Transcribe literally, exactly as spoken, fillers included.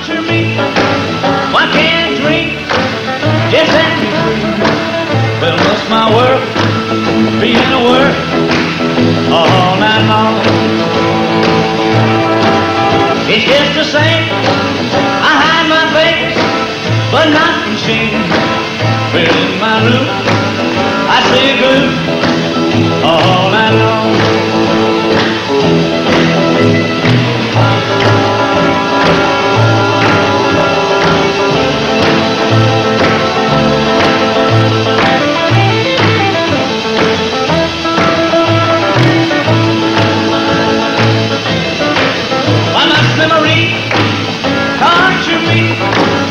torture me? Why can't a drink just set me free? Well, must my work be in a work all night long? It's just the same. I hide my face, but not from shame. Well, in my room, I see a glue all night long. Why must memory torture me?